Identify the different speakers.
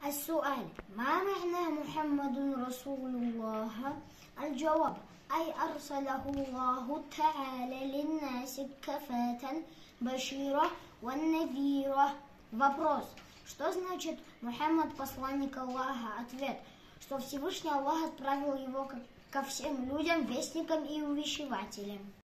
Speaker 1: السؤال: ما معنى محمد رسول الله؟ الجواب: أي أرسله الله تعالى للناس كافة بشيرة ونذيرة. Вопрос: что значит Мухаммад посланник Аллаха? Ответ: что Всевышний Аллах отправил его ко всем людям вестником и увещевателем.